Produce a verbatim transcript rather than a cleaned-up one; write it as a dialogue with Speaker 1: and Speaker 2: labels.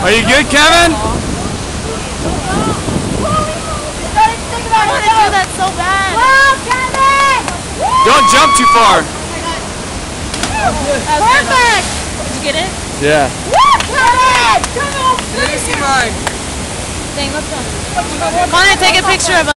Speaker 1: Are you good, Kevin?
Speaker 2: I want to do that so bad.
Speaker 1: Don't jump too far.
Speaker 2: Perfect. Did you get it?
Speaker 1: Yeah.
Speaker 2: Dang, let's go. Connor, take a picture of us.